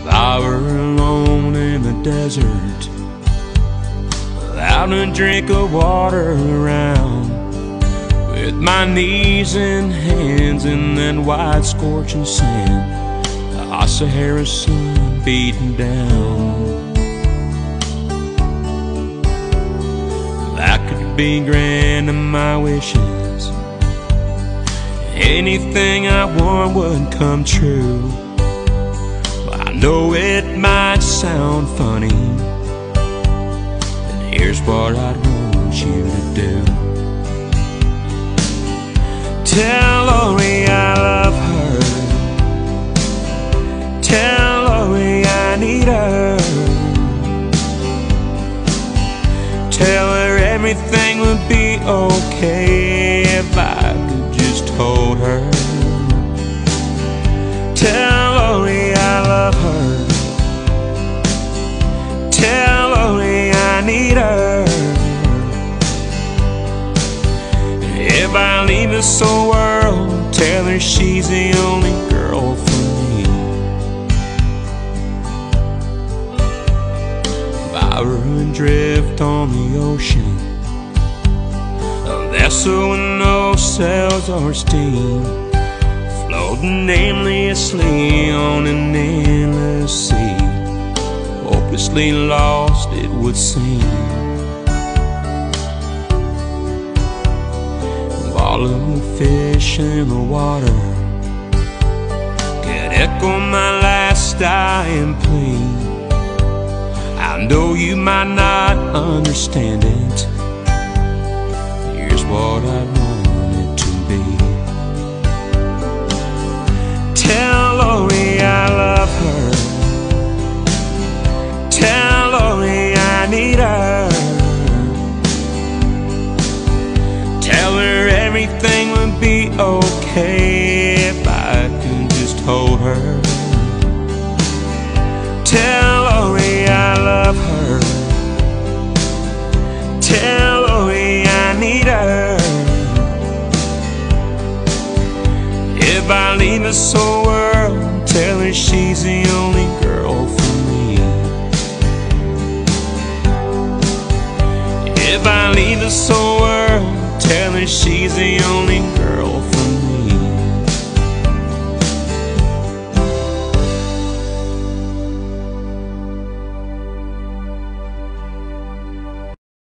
If I were alone in the desert, without a drink of water around, with my knees and hands in that white scorching sand, the hot Sahara sun beating down. That could be granting my wishes, anything I want would come true. But I know it might sound funny, but here's what I'd want you to do. Tell Lorrie I love her, tell Lorrie I need her, tell her everything would be okay if I could just hold her. Tell Lorrie I love her, tell Lorrie I need her. If I leave this whole world, tell her she's the only girl for me. If I were adrift on the ocean, a vessel with no sails or steam, floating aimlessly on an endless sea, hopelessly lost it would seem. All of the fish in the water could echo my last dying plea. I know you might not understand it, here's what I want it to be. Tell Lorrie I love her, tell Lorrie I need her, tell her everything would be okay if I could just hold her. Tell Lorrie I love her, tell Lorrie I need her. If I leave this whole world, tell her she's the only girl for me. If I leave this whole world, tell her she's the only